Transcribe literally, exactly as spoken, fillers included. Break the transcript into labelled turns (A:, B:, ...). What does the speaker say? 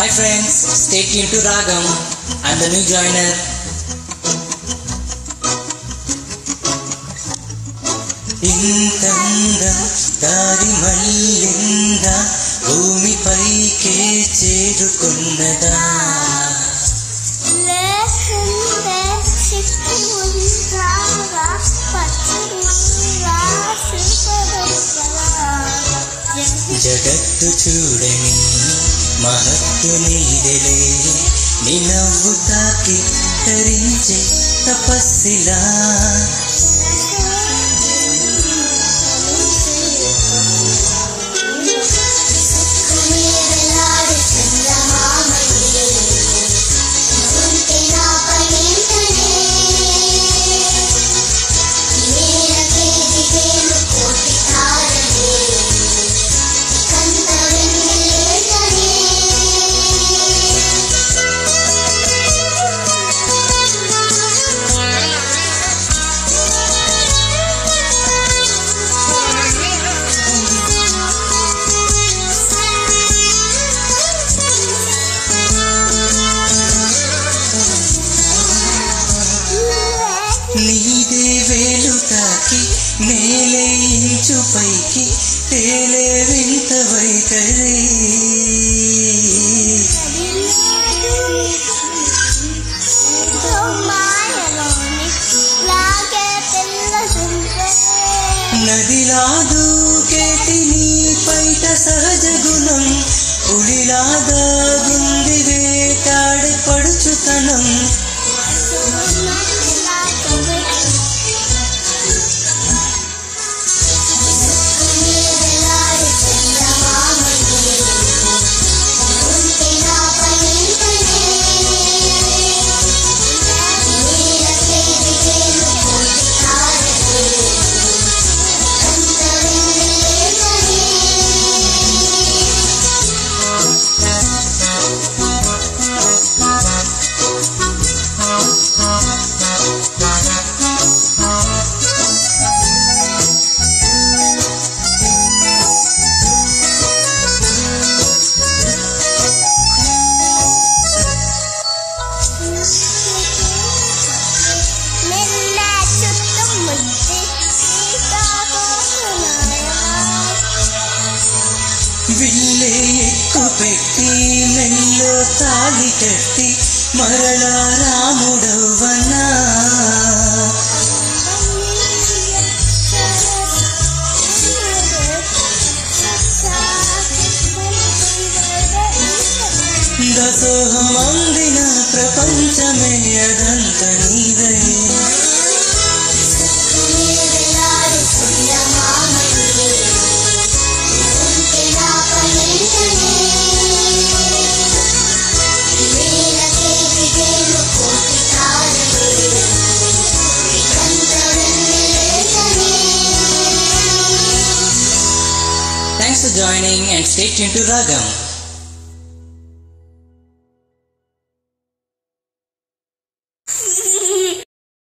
A: Hi friends, stay tuned to Ragam. I'm the new joiner. ఇంతందం దారి మళ్ళిందా భూమిపైకే చేరుకున్నదా జగత్తు చూడని మహత్తు నీడలే నీ నవ్వు తాకి తరించే తపస్సిలా నీదే వేలు తాకి నేలే ఇంచు పైకి తేలే వింత వైఖరి నదిలా దూకేటి నీ పైట సహజ గుణం పులిలా దాగుంది వేటాడే పడుచుతనం విల్లే ఎక్కు పెట్టి మెల్లో తాళి కట్టి మరలా రాముడవ్వనా దసోహమందిన ప్రపంచమే అదంత నీదే Thanks for joining and stay tuned to Ragam.